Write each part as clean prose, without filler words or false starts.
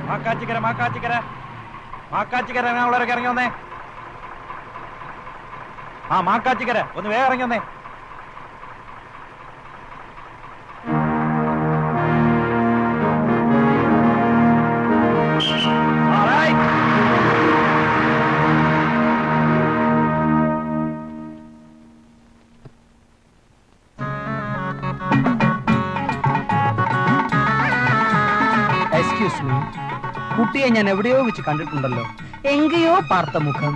മാക്കാച്ചിക്കര എറണാകുളവരൊക്കെ ഇറങ്ങി വന്നേ. ആ മാക്കാച്ചിക്കര ഒന്ന് വേഗം ഇറങ്ങി വന്നേ. എക്സ്ക്യൂസ് മീ, കുട്ടിയെ ഞാൻ എവിടെയോ വെച്ച് കണ്ടിട്ടുണ്ടല്ലോ. എങ്കയോ പാർത്ത മുഖം.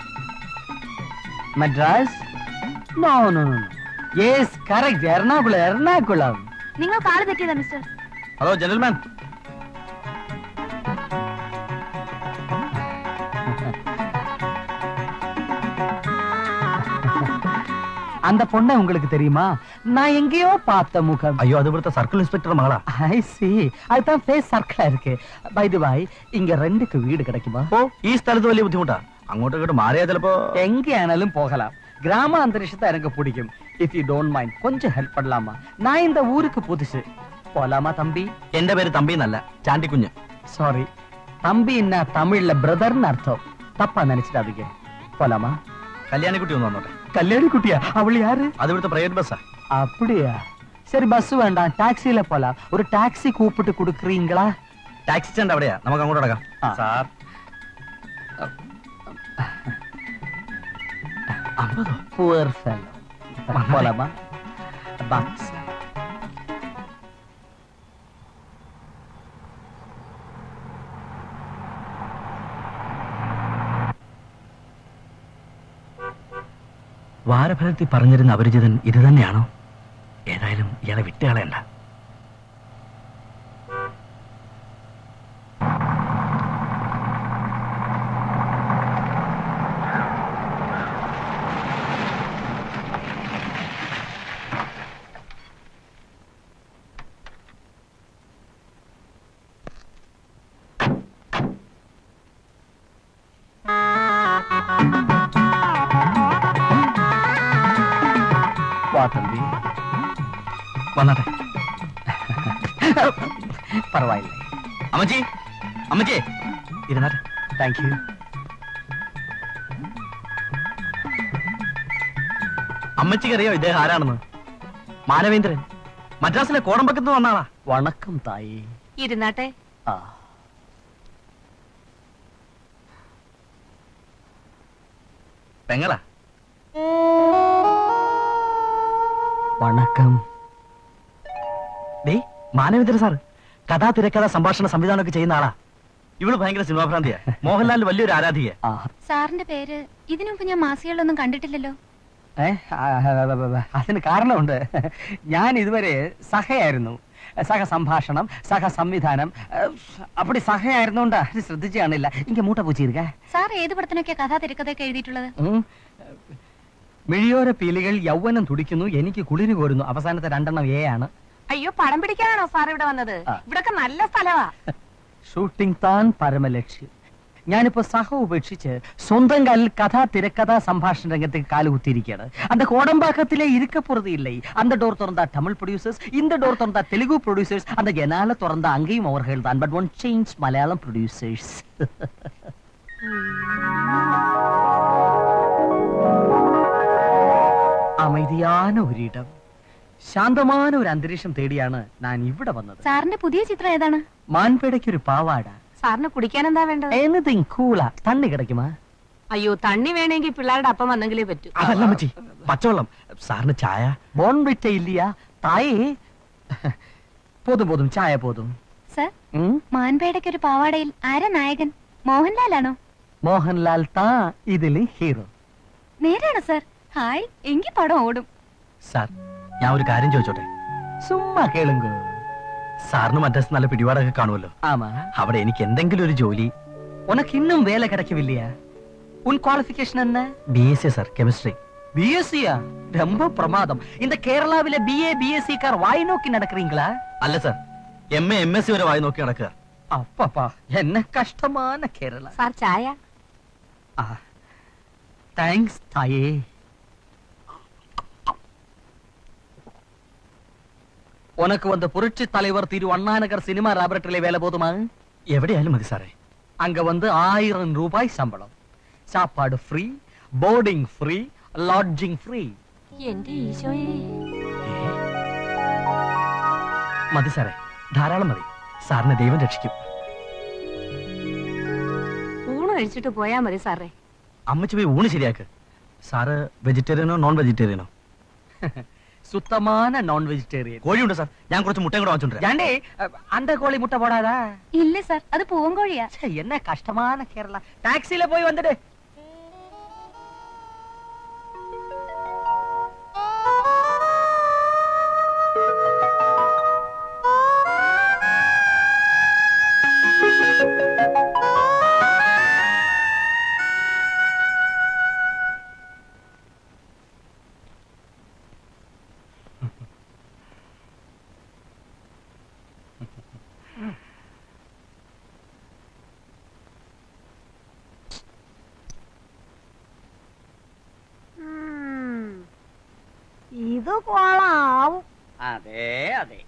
Madras? No no no. Yes correct, Ernakulam Ernakulam. നിങ്ങൾ കാല് തെറ്റിയതാ മിസ്റ്റർ. Hello gentleman. அந்த பொண்ணை உங்களுக்கு தெரியுமா? நான் எங்கேயோ பார்த்த முகம். അയ്യോ അത് ഇവിടുത്തെ സർക്കിൾ ഇൻസ്പെക്ടർ മകളാ. I see. அதுதான் ஃபேஸ் சர்க்கிளா இருக்கு. By the way, இங்க ரெண்டுக்கு வீடு கிடைக்குமா? ഓ ഈ സ്ഥലത്ത് വലിയ ബുദ്ധിമുട്ടാ. അങ്ങോട്ട് ഇങ്ങോട്ട് മാറിയാ ചിലപ്പോ எங்கேயானாலும் போகலாம். கிராம அந்தரிஷத்தை எனக்கு பிடிக்கும். If you don't mind, கொஞ்சம் ஹெல்ப் பண்ணலாமா? நான் இந்த ஊருக்கு புதுசு. போலாமா தம்பி? എന്റെ പേര് തമ്പി എന്നല്ല, ചാണ്ടിക്കുഞ്ഞ്. சாரி, தம்பி என்ன தமிழ்ல பிரதர்னு அர்த்தம். தப்பா நினைச்சிடாதீங்க. போலாமா? കല്യാണിക്കുട്ടി ഒന്ന് വന്നോട്ടെ. கல்யாணி குட்டியா? அவள் யாரு? അത് ഇവിടുത്തെ പ്രൈവറ്റ് ബസ്സാ. அப்படியா? சரி பஸ் வேண்டாம், டாக்ஸில போலாம். ஒரு டாக்ஸி கூப்பிட்டு கொடுக்குறீங்களா? ടാക്സി സ്റ്റാൻഡ് അവിടെയാ, നമുക്ക് അങ്ങോട്ട് നടക്കാം. Sir Poor fellow. போலாமா? பாக்ஸ். വാരഫലത്തിൽ പറഞ്ഞിരുന്ന അപരിചിതൻ ഇത് തന്നെയാണോ? ഏതായാലും ഇയാളെ വിട്ടുകളയണ്ട. தம்பி വന്നാട്ടെ. பரவாயில்லை. അമ്മച്ചി അമ്മച്ചി ഇരുന്നാട്ടെ. Thank you. അമ്മച്ചിക്ക് അറിയോ ഇദ്ദേഹം ആരാണെന്ന്? മാനവേന്ദ്രൻ, മദ്രാസിലെ കോടമ്പക്കത്ത് വന്നാളാ. വണക്കം തായി. ഇരുന്നാട്ടെ. പെങ്ങളാ? വണക്കം. മാനവേന്ദ്രൻ സാർ കഥാ തിരക്കഥ സംഭാഷണ സംവിധാനമൊക്കെ ചെയ്യുന്ന ആളാ. ഇവള് ഭയങ്കര സിനിമാഭ്രാന്തിയാ. മോഹൻലാലിന്റെ വലിയൊരു ആരാധിക. സാറിന്റെ പേര് ഇതിനു മുമ്പ് ഞാൻ മാസികകളിലൊന്നും കണ്ടിട്ടില്ലല്ലോ. അതിന് കാരണമുണ്ട്. ഞാൻ ഇതുവരെ സഹയായിരുന്നു. സഹ സംഭാഷണം, സഹ സംവിധാനം, അപ്പടി സഹയായിരുന്നോണ്ടാ ശ്രദ്ധിച്ചു കാണില്ല. ഇങ്ങ മൂട്ട പൂച്ചിരിക്ക. സാർ ഏത് പടത്തിനൊക്കെ കഥാ തിരക്കഥയൊക്കെ എഴുതിയിട്ടുള്ളത്? മിഴിയോര പീലികൾ യൗവനം തുടിക്കുന്നു, എനിക്ക് കുളിര് കോരുന്നു. അവസാനത്തെ രണ്ടെണ്ണം എ ആണ്. അയ്യോ, പടം പിടിക്കാനാണോ സാർ ഇവിടെ വന്നത്? ഇവിടൊക്കെ നല്ല സ്ഥലമാ. ഷൂട്ടിംഗ് താൻ പരമലക്ഷ്യം. ഞാനിപ്പോ സഹ ഉപേക്ഷിച്ച് സ്വന്തം കാലിൽ കഥാ തിരക്കഥാ സംഭാഷണ രംഗത്തേക്ക് കാലുകുത്തിയിരിക്കുകയാണ്. அந்த கோடம்பாக்கத்திலே இருக்க போறது இல்லை. அந்த டோர் திறந்தா தமிழ் ப்ரொடியூசர்ஸ், இந்த டோர் திறந்தா தெலுங்கு ப்ரொடியூசர்ஸ், அந்த ஜனால திறந்தா அங்கேயும் அவர்கள் தான். But one change, Malayalam producers. அமைதியான ഒരിടം, ശാന്തமான ഒരു അന്തരീക്ഷം തേടിയാണ് ഞാൻ ഇവിടെ വന്നത്. സാറിന്റെ പുതിയ ചിത്രം ഏതാണ്? മാൻപേടയ്ക്ക് ഒരു പാവാട. സാറിന് കുടിക്കാൻ എന്താ വേണ്ടത്? എനിത്തിങ് കൂളാ. തണ്ണി കിടക്കുമാ? അയ്യോ, തണ്ണി വേണമെങ്കിൽ പിള്ളേരുടെ അപ്പം വന്നെങ്കിലേ പറ്റൂ. അതല്ല മച്ചി, പച്ചവെള്ളം. സാറിന് ചായ? ബോൺവിറ്റ ഇല്ലയാ തായേ? പോതും പോതും, ചായ പോതും. സർ, മാൻപേടയ്ക്ക് ഒരു പാവാടയിൽ ആരാ നായകൻ? മോഹൻലാലാണോ? മോഹൻലാൽ താ ഇതില് ഹീറോ. നേരാണോ സർ? ഹായ്, എങ്കിൽ പടം ഓടും. സാർ, ഞാൻ ഒരു കാര്യം ചോദിച്ചോട്ടെ? സുമ്മാ കേളുങ്കോ. സാറിന് മദ്രാസ് നല്ല പിടിപാടൊക്കെ കാണുമല്ലോ. ആമാ. അവിടെ എനിക്ക് എന്തെങ്കിലും ഒരു ജോലി. ഉനക്ക് ഇന്നും വേല കിടക്കില്ലയാ? ഉൻ ക്വാളിഫിക്കേഷൻ என்ன? BSc sir, chemistry. BSc-யா? ரொம்ப பிரமாதம். இந்த கேரளாவிலே BA BSc கார் வாய் நோக்கி நடக்கறீங்களா? അല്ല സാർ, MA MSc വരെ വായി നോക്കി നടക്കുക. அப்பப்பா, என்ன கஷ்டமான கேரளா. സാർ ചായ? താങ്ക്സ് തായേ. உனக்கு வந்த புரட்சி தலைவர் திரு அண்ணாநகர் சினிமா லேபரட்டரியில வேலை போதுமா? എവിടെയായാലും മതി സാറേ. அங்க வந்து 1000 ரூபாய் சம்பளம், சாப்பாடு free, boarding free, lodging free. എന്റെ ഈശോയെ. മതി സാറേ, ധാരാളം മതി. സാറിനെ ദൈവം രക്ഷിക്കും. ഊണ് കഴിച്ചിട്ട് പോയാ മതി സാറേ. അമ്മച്ചി പോയി ഊണ് ശരിയാക്ക്. Sir വെജിറ്റേറിയനോ non വെജിറ്റേറിയനോ? சுத்தமான நான் வெஜிடேரியன். കോഴിയുണ്ട് സാർ, ഞാൻ കുറച്ച് മുട്ടയും കൂടെ വാങ്ങിച്ചോണ്ട് വരാം. ஏண்டி அந்த கோழி முட்டை போடாதா? ഇല്ല സാർ, അത് പൂവൻകോഴിയാ. ச்சே, என்ன கஷ்டமான கேரளா. டாக்ஸில போய் வந்துடு. ഇത് കൊള്ളാവും. അതെ അതെ.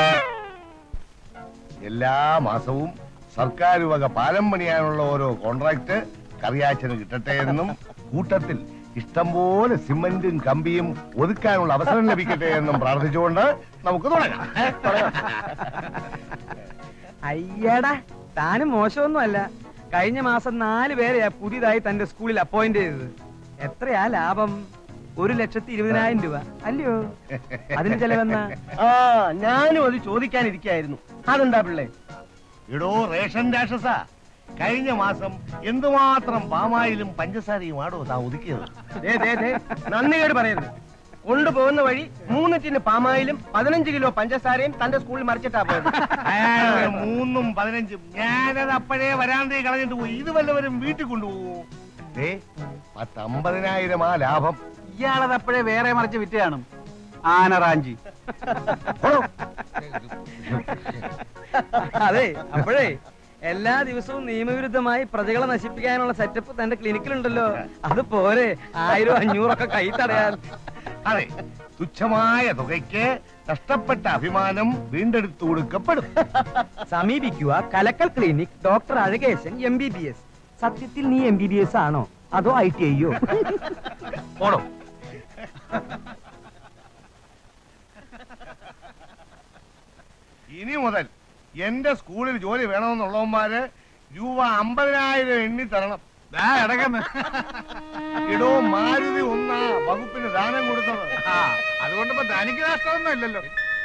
എല്ലാ മാസവും സർക്കാർ വക പാലം പണിയാനുള്ള ഓരോ കോൺട്രാക്ട് കറിയാച്ചന് കിട്ടട്ടെ എന്നും കൂട്ടത്തിൽ ഇഷ്ടംപോലെ സിമന്റും കമ്പിയും ഒതുക്കാനുള്ള അവസരം ലഭിക്കട്ടെ എന്നും പ്രാർത്ഥിച്ചുകൊണ്ട് നമുക്ക് തുടങ്ങാം. അയ്യടാ, താനും മോശമൊന്നും അല്ല. കഴിഞ്ഞ മാസം 4 പേരെയാ പുതിയതായി തന്റെ സ്കൂളിൽ അപ്പോയിന്റ് ചെയ്തത്. എത്രയാ ലാഭം? 1,20,000 രൂപ അല്ലയോ? അതിന് ചെലവെന്നാ? ഞാനും അത് ചോദിക്കാനിരിക്കായിരുന്നു. അതെന്താ പിള്ളേ? ഇടോ റേഷൻ രാക്ഷസ, കഴിഞ്ഞ മാസം എന്തുമാത്രം പാമായിലും പഞ്ചസാരയും ആടോ താ ഒതുക്കിയത്. നന്ദി കേട് പറയരുത്. കൊണ്ടുപോകുന്ന വഴി 3 ടിന് പാമായിലും 15 കിലോ പഞ്ചസാരയും തന്റെ സ്കൂളിൽ മറിച്ചിട്ടാ പോയത്. 3ഉം 15ഉം ഞാനത് അപ്പോഴേ വരാന്തേ കളഞ്ഞിട്ട് പോയി. ഇത് വല്ലവരും വീട്ടിൽ കൊണ്ടുപോകുമോ? 50,000 ആ ലാഭം. ഇയാളത് അപ്പോഴേ വേറെ മറിച്ച് വിറ്റ് കാണും. ആനറാഞ്ചി. അതെ, അപ്പോഴേ എല്ലാ ദിവസവും നിയമവിരുദ്ധമായി പ്രജകളെ നശിപ്പിക്കാനുള്ള സെറ്റപ്പ് തന്റെ ക്ലിനിക്കിലുണ്ടല്ലോ. അത് പോരെ 1000-500 കൈ തടയാൻ. അതെ, തുച്ഛമായ തുകയ്ക്ക് നഷ്ടപ്പെട്ട അഭിമാനം വീണ്ടെടുത്തു കൊടുക്കപ്പെടും. സമീപിക്കുക Kalakkal clinic, doctor Azhakesan, MBBS. സത്യത്തിൽ നീ MBBS ആണോ അതോ ITIയോ? ഓടോ. ഇനി മുതൽ എന്റെ സ്കൂളിൽ ജോലി വേണമെന്നുള്ളവന്മാര് രൂപ 50,000 എണ്ണി തരണം. ഇടോ, മാരുതി 1 വകുപ്പിന് ദാനം കൊടുത്തത്. അതുകൊണ്ടിപ്പോ തനിക്ക് നഷ്ടമൊന്നും ഇല്ലല്ലോ.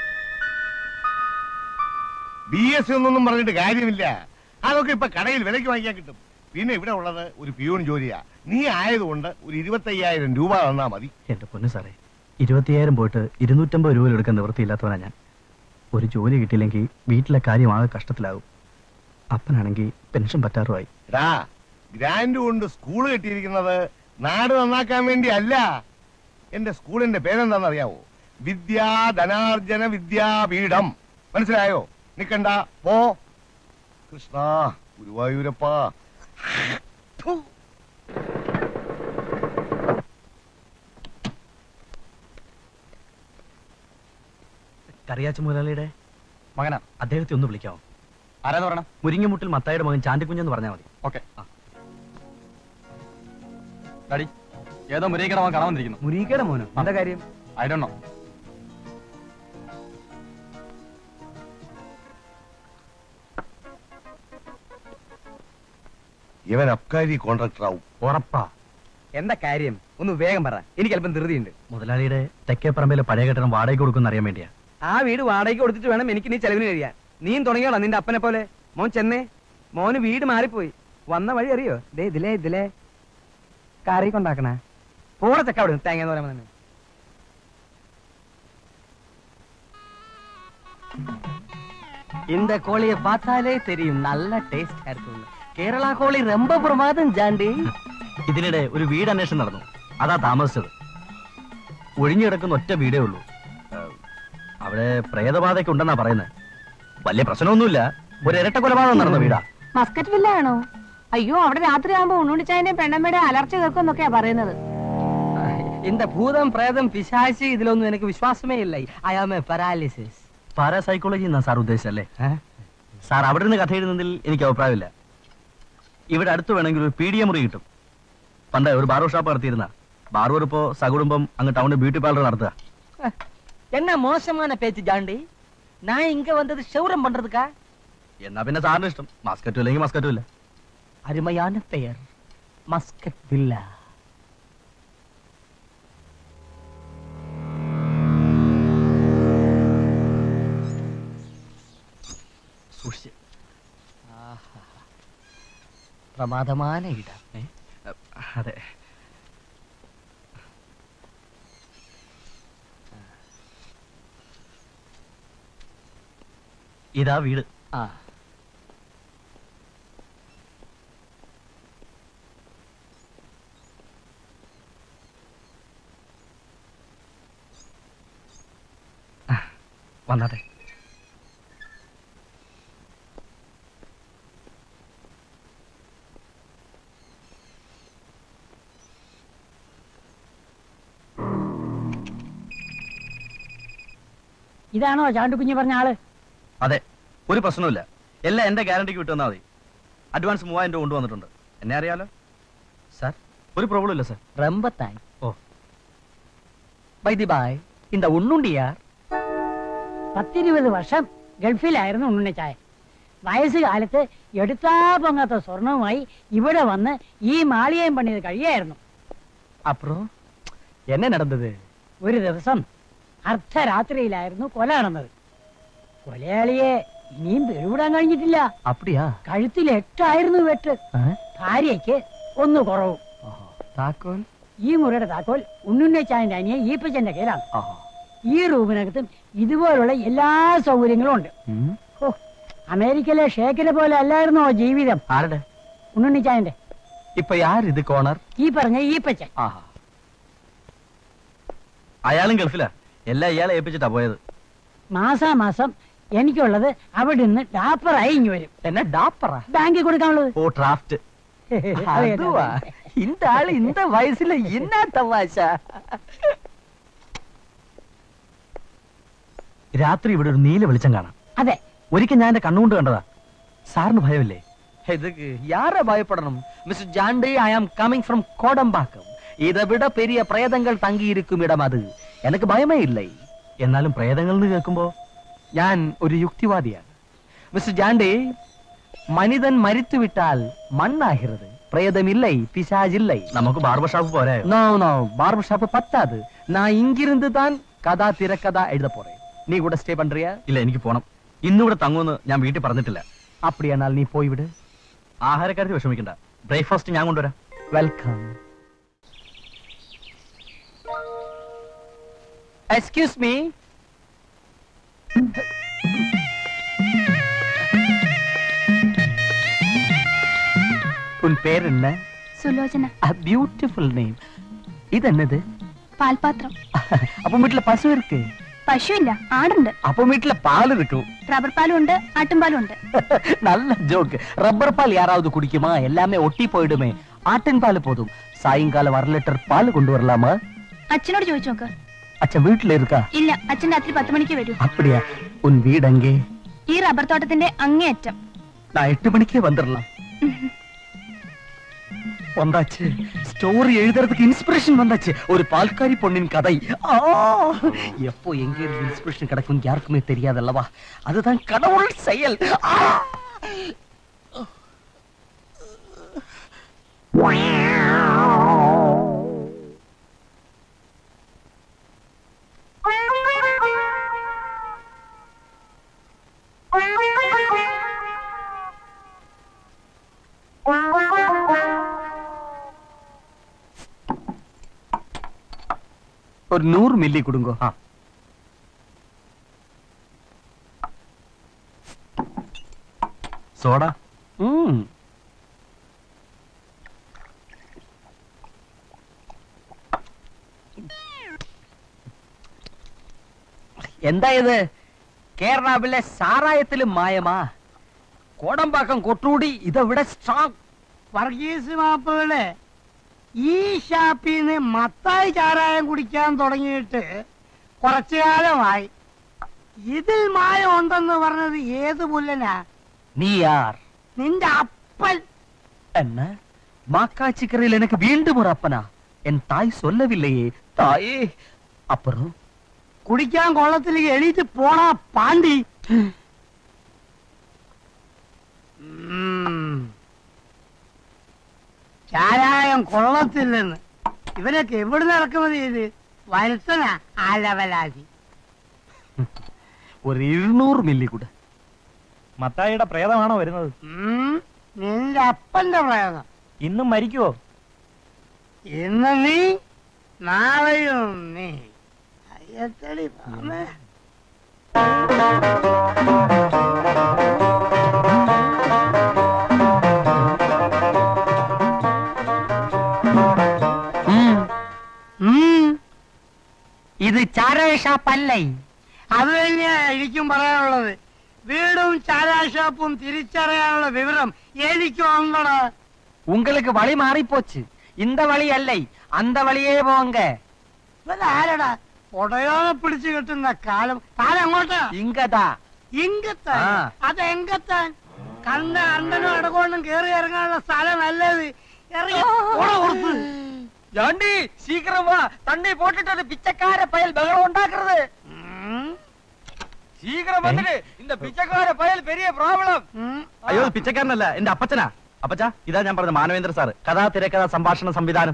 BS ഒന്നും പറഞ്ഞിട്ട് കാര്യമില്ല. അതൊക്കെ ഇപ്പൊ കടയിൽ വിലയ്ക്ക് വാങ്ങിക്കാൻ കിട്ടും. പിന്നെ ഇവിടെ ഉള്ളത് ഒരു പിയൂൺ ജോലിയാ. നീ ആയതുകൊണ്ട് ഒരു 25,000 രൂപ തന്നാ മതി. എന്റെ പൊന്നു സാറേ, 25,000 പോയിട്ട് 250 രൂപ എടുക്കാൻ നിവൃത്തിയില്ലാത്തവനാ ഞാൻ. ഒരു ജോലി കിട്ടിയില്ലെങ്കിൽ വീട്ടിലെ കാര്യം ആകെ കഷ്ടത്തിലാകും. അപ്പനാണെങ്കിൽ പെൻഷൻ പറ്റാറുമായി. ഗ്രാൻഡ് കൊണ്ട് സ്കൂൾ കെട്ടിയിരിക്കുന്നത് നാട് നന്നാക്കാൻ വേണ്ടി അല്ല. എന്റെ സ്കൂളിന്റെ പേരെന്താണെന്നറിയാവോ? വിദ്യാധനാർജന വിദ്യാപീഠം. മനസ്സിലായോ? നിക്കണ്ട, പോ. കൃഷ്ണ ഗുരുവായൂരപ്പ. കറിയാച്ച മുതലാളിയുടെ മകനാ. അദ്ദേഹത്തെ ഒന്ന് വിളിക്കാമോ? ആരാന്ന് പറയണം? മുരിങ്ങമുട്ടിൽ മത്തായുടെ മകൻ ചാണ്ടിക്കുഞ്ഞെന്ന് പറഞ്ഞാൽ മതി. ഓക്കെ. ഏതോ മുരീക്കയുടെ മോൻ കാണാൻ വന്നിരിക്കുന്നു. മുരീക്കയുടെ മോനോ? എന്താ കാര്യം? I don't know. ഇവൻ അബ്കാരി കോൺട്രാക്ടർ ആവും. ഉറപ്പാ. എന്താ കാര്യം? ഒന്ന് വേഗം പറ, എനിക്ക് അല്പം ധൃതിയുണ്ട്. മുതലാളിയുടെ തെക്കേപ്പറമ്പിലെ പഴയ കെട്ടിടം വാടകയ്ക്ക് കൊടുക്കുന്ന അറിയാൻ വേണ്ടിയാ. ആ വീട് വാടകയ്ക്ക് കൊടുത്തിട്ട് വേണം എനിക്ക് നീ ചെലവിന് കഴിയാൻ. നീയും തുടങ്ങിയോളാ നിന്റെ അപ്പനെ പോലെ. മോൻ ചെന്നേ. മോന് വീട് മാറിപ്പോയി. വന്ന വഴി അറിയോ? ഇതിലേ കറി കൊണ്ടാക്കണേ. പോടെ ചക്ക അവിടെ തേങ്ങ പറയാൻ തന്നെ. இந்த கோழியை பார்த்தாலே தெரியும், நல்ல டேஸ்ட் இருக்கும். കേരള കോളി ரொம்ப പ്രമാദം ജാണ്ടി. ഇതിനിടെ ഒരു വീട് അന്വേഷണം നടന്നു. അതാ താമസിച്ചത്. ഒഴിഞ്ഞു കിടക്കുന്ന ഒറ്റ വീടേ ഉള്ളൂ. അവിടെ പ്രേതബാധയൊക്കെ ഉണ്ടെന്നാ പറയുന്നത്. വലിയ പ്രശ്നമൊന്നുമില്ല. ഒരു ഇരട്ട കൊലപാതകം നടന്ന വീടാ. മസ്കറ്റ് വില്ല ആണോ? അയ്യോ, അവിടെ രാത്രിയാകുമ്പോ ഉണ്ണുണിച്ചായന്റെ പെണ്ണമ്മയുടെ അലർച്ച കേൾക്കുന്നൊക്കെയാ പറയുന്നത്. இந்த ഭൂതം പ്രേതം പിശാച് ഇതിലൊന്നും എനിക്ക് വിശ്വാസമേ ഇല്ല. I am a paralysis. Parapsychology എന്നാ സാർ ഉദ്ദേശിച്ചല്ലേ? സാർ അവിടെ നിന്ന് കഥ എഴുതുന്നതിൽ എനിക്ക് അഭിപ്രായമില്ല. ഇവിടെ അടുത്ത് വേണമെങ്കിൽ ഒരു പീഡിയ മുറി കിട്ടും. പണ്ട് ഒരു ബാർബർ ഷോപ്പ് നടത്തിയിരുന്ന ബാർബർ ഇപ്പോ സകുടുംബം അങ്ങ് ടൗണിൽ ബ്യൂട്ടി പാർലർ നടത്തുക. என்ன மோசமான பேச்சு ஜாண்டி. நான் இங்க வந்தது ஷௌரம் பண்றதுக்கா? എന്നാ പിന്നെ സാറിന് ഇഷ്ടം. മസ്കറ്റും ഇല്ലെങ്കിൽ മസ്കറ്റും ഇല്ല. அருமையான பெயர் மஸ்கட் வில்லா. സൂക്ഷിച്ച്. പ്രമാദமான ഇടം. അതെ. ഇതാ വീട്. ആ വന്നാട്ടെ. ഇതാണോ ചാണ്ടുകുഞ്ഞി പറഞ്ഞ ആള്? അതെ, ഒരു പ്രശ്നമില്ല. എല്ലാം എന്റെ ഗ്യാരണ്ടിക്ക് വിട്ടു തന്നാൽ മതി. അഡ്വാൻസ് 3000 രൂപ കൊണ്ടുവന്നിട്ടുണ്ട്. എന്നെ അറിയാലോ സാർ. ഒരു പ്രോബ്ലം ഇല്ല സാർ. ரொம்ப thanks. Oh, by the by, இந்த ഉണ്ണുണ്ടിയാർ 10-20 വർഷം ഗൾഫിലായിരുന്നു ഉണ്ണിച്ചായ. വയസ്സുകാലത്ത് എടുത്താ പൊങ്ങാത്ത സ്വർണവുമായി ഇവിടെ വന്ന് ഈ മാളികയും പണിയത് കഴിയായിരുന്നു. அப்புறம் என்ன நடந்தது? ഒരു ദിവസം അർദ്ധരാത്രിയിലായിരുന്നു കൊല നടന്നത്. കൊലയാളിയെ ഇനിയും പിടികൂടാൻ കഴിഞ്ഞിട്ടില്ല. அப்படியா? കഴുത്തിൽ 8 ആയിരുന്നു വെട്ട്. ഭാര്യയ്ക്ക് 1 കുറവും. താക്കോൽ? ഈ മുറിയുടെ താക്കോൽ ഉണ്ണുണ്ണിച്ചായന്റെ അനിയ ഈപ്പച്ചന്റെ കയ്യിലാണ്. ഈ റൂമിനകത്തും ഇതുപോലുള്ള എല്ലാ സൗകര്യങ്ങളും ഉണ്ട്. ഓ, അമേരിക്കയിലെ ഷേക്കിനെ പോലെ അല്ലായിരുന്നോ ജീവിതം? ആരുടെ? ഉണ്ണുണ്ണിച്ചായന്റെ. ഇപ്പൊ യാരിത് കോണർ? ഈ പറഞ്ഞ ഈപ്പച്ചൻ. അയാളും ഗൾഫിലാ. എല്ലാം ഇയാളെ ഏൽപ്പിച്ചിട്ടാ പോയത്. മാസാമാസം എനിക്കുള്ളത് അവിടെ നിന്ന് ഡാപ്പറായി ഇങ്ങ് വരും. എന്നെ ഡാപ്പറാ? ബാങ്കിൽ കൊടുക്കാനുള്ളത്. Oh, draft. അതുവാ? இந்த ஆளு இந்த வயசுல என்ன തമാശ? രാത്രി ഇവിടെ ഒരു നീല വെളിച്ചം കാണാം. അതെ, ഒരിക്കൽ ഞാൻ എന്റെ കണ്ണുകൊണ്ട് കണ്ടതാ. സാറിന് ഭയമില്ലേ? இதுக்கு யார பயப்படணும்? மிஸ்டர் ஜாண்டி, ஐ ஆம் கமிங் ஃப்ரம் கோடம்பாக்கம். இதை விட பெரிய பிரேதங்கள் தங்கி இருக்கும் இடம் அது. எனக்கு பயமே இல்லை. എന്നാലും പ്രേതങ്ങൾ എന്ന് കേൾക്കുമ്പോ ഞാൻ ഒരു യുക്തിവാദിയാണ്. മിസ്റ്റർ ജാണ്ടി, മനിതൻ മരിച്ചു വിട്ടാൽ മണ്ണാகிறது. பிரேதம் இல்லை, பிசாஜ் இல்லை. നമുക്ക് ബാർബർ ഷോപ്പ് പോരായോ? நோ நோ, பார்பர் ஷாப் பத்தாது. நான் இங்கிருந்து தான் கதா திரைக்கதா எழுத போறேன். நீ கூட ஸ்டே பண்றியா? ഇല്ല, എനിക്ക് പോണം. ഇന്നിവിടെ തങ്ങുമെന്ന് ഞാൻ വീട്ടിൽ പറഞ്ഞിട്ടില്ല. அப்படியானால் நீ போய்விடு. ആഹാരക്കാർക്ക് വിഷമിക്കണ്ട. ബ്രേക്ക്ഫാസ്റ്റ് ഞാൻ കൊണ്ടുവരാം. വെൽക്കം. Excuse me. உன் பேர் என்ன? സുലോചന. Beautiful name. இது என்னது? പാൽപാത്രം. அப்ப வீட்டுல பசு இருக்கு? പശു ഇല്ല, ആടുണ്ട്. அப்ப வீட்டுல பால் இருக்கும். റബ്ബർ പാലും ഉണ്ട്, ആട്ടുംപാലും ഉണ്ട്. நல்ல ஜோக். ரப்பர் பால் யாராவது குடிக்குமா? எல்லாமே ஒட்டி போயிடுமே. ஆட்டின் பால் போதும். சாயங்காலம் 1 லிட்டர் பால் கொண்டு வரலாமா? അച്ഛനോട് ചോദിച്ചു നോക്ക്. அச்சன் வீட்டுல இருக்கா? ഇല്ല, അച്ഛൻ രാത്രി 10 മണിക്ക് വരൂ. அப்படியா? உன் வீடு அங்கே? ഈ റബ്ബർ തോട്ടത്തിന്റെ അങ്ങേയറ്റം. நான் 8 மணிக்கே வந்துடலாம். வந்தாச்சு. ஸ்டோரி எழுதுறதுக்கு இன்ஸ்பிரேஷன் வந்தாச்சு. ஒரு பால்காரி பொண்ணின் கதை. எப்போ எங்க இருந்து இன்ஸ்பிரேஷன் கிடைக்கும் யாருக்குமே தெரியாதல்லவா? அதுதான் கடவுள் செயல். ஒரு 100 மில்லி கொடுங்க. സോഡ? എന്താ ഇത്? കേരളാവിലെ സാരായത്തിലും മായമാ. കോടമ്പാക്കം കൊട്ടൂടി ഇതെവിടെ സ്ട്രോങ്. വർഗീസ് മാപ്പകളെ, ഈ ഷാപ്പിൽ നിന്ന് മത്തായി ചാരായം കുടിക്കാൻ തുടങ്ങിയിട്ട് കുറച്ചു കാലമായി. ഇതിൽ മായം ഉണ്ടെന്ന് പറഞ്ഞത് ഏത് പുല്ലനാ? நீ யார்? നിന്റെ അപ്പൻ. என்ன மாக்காச்சிக்கரையில் எனக்கு மீண்டும் ஒரு அப்பனா? என் தாய் சொல்லவில்லையே. தாயே. அப்புறம் കുടിക്കാൻ കൊള്ളത്തിലേക്ക് എണീറ്റ് പോണാ പാണ്ടി. ചാരായം കൊള്ളത്തില്ലെന്ന് ഇവനൊക്കെ എവിടുന്ന് ഇറക്കുമതി ചെയ്ത് വരുത്തന അലവലാതി. ஒரு 200 மில்லி கூட. മത്തായിയുടെ പ്രേതമാണോ വരുന്നത്? നിന്റെ അപ്പന്റെ പ്രയോഗം. ഇന്നും മരിക്കുവോ? ഇന്ന് നീ നാളെയും നീ. അയ്യത്തടി മാമേ. ഇത് ചാരായ ഷാപ്പല്ലേ? അത് തന്നെയാ എനിക്കും പറയാനുള്ളത്. വീടും ചാരായ ഷാപ്പും തിരിച്ചറിയാനുള്ള വിവരം എനിക്കും ഉണ്ടടാ. உங்களுக்கு வழி மாறி போச்சு. இந்த வழി அல்லை, அந்த வழியே போங்க. ഇവരാരടാ പൊടയോനെ പിടിച്ചു കിട്ടുന്ന കാലം? കാലം എങ്ങോട്ടാ? ഇങ്കതാ. ഇങ്കത്താൻ? ആ. അതെങ്കത്താൻ? കണ്ട അണ്ടനും അടകൊണ്ടും കേറി ഇറങ്ങാനുള്ള സ്ഥലം നല്ലത്. ഇറങ്ങി കൊടുത്ത് ஜாண்டி சீக்கிரம் வா, தண்ணி போட்டுட்டு பிச்சைக்கார பயல் பகலம் உண்டாக்குறது. சீக்கிரம் வந்துடு, இந்த பிச்சைக்கார பயல் பெரிய ப்ராப்ளம். അയ്യോ ഇത് പിച്ചക്കാരനല്ല, എന്റെ അപ്പച്ചനാ. അപ്പച്ച, ഇതാ ഞാൻ പറഞ്ഞ മാനവേന്ദ്ര സാറ്, കഥാ തിരക്കഥ സംഭാഷണ സംവിധാനം.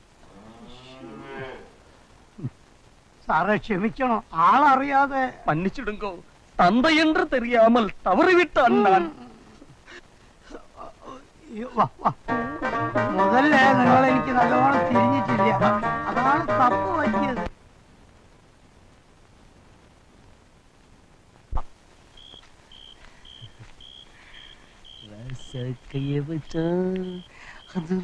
സാറേ ക്ഷമിക്കണം, ആളറിയാതെ. மன்னிச்சிடுங்கோ, தந்தை என்று தெரியாமல் தவறிவிட்டான் நான். മുതലേ നിങ്ങൾ എനിക്ക് നല്ലോണം തിരിഞ്ഞിട്ടില്ല, അതാണ് തപ്പ് പറ്റിയത്. கைய வச்சா அது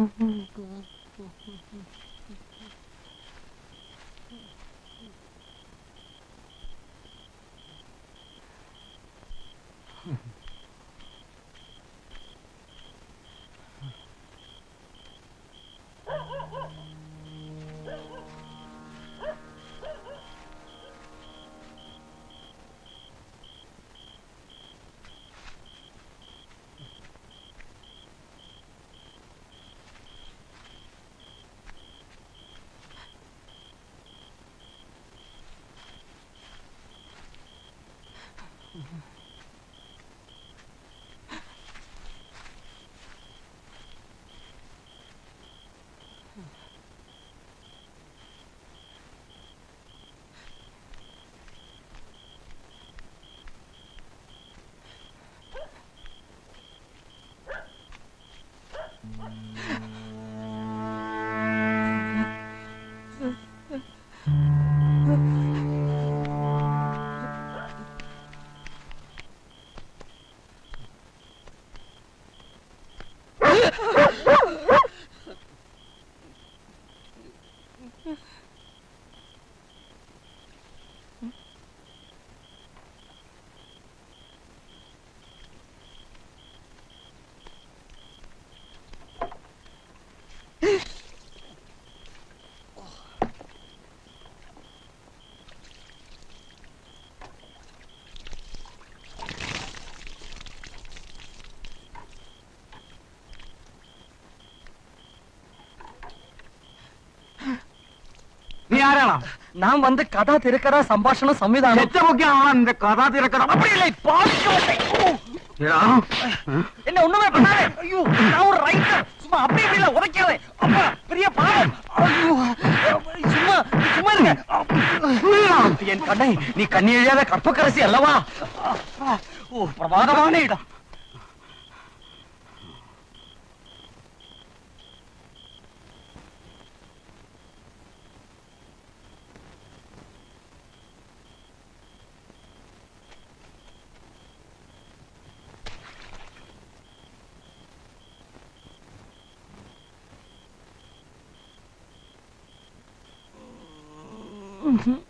നീ ആരാണോ? நான் வந்து கதா திரைக்கதா சம்பாஷண சம்விதானம். ഏറ്റമൊക്കെയാണോ എന്റെ കഥാ തിരക്കഥ? அப்படி இல்லை, பாதிக்கவில்லை. என்ன ஒண்ணுமே பண்ணாதே. ஐயோ, நான் ஒரு ரைட்டர். சும்மா அப்படி இப்படி இல்ல உதைக்காதே. அப்பா பெரிய பாவம். ஐயோ, சும்மா சும்மா இருங்க. என் கண்ணை நீ கண்ணி எழுதாத கற்பக்கரசி அல்லவா? ஓ, பிரமாதமான இடம். Mm-hmm.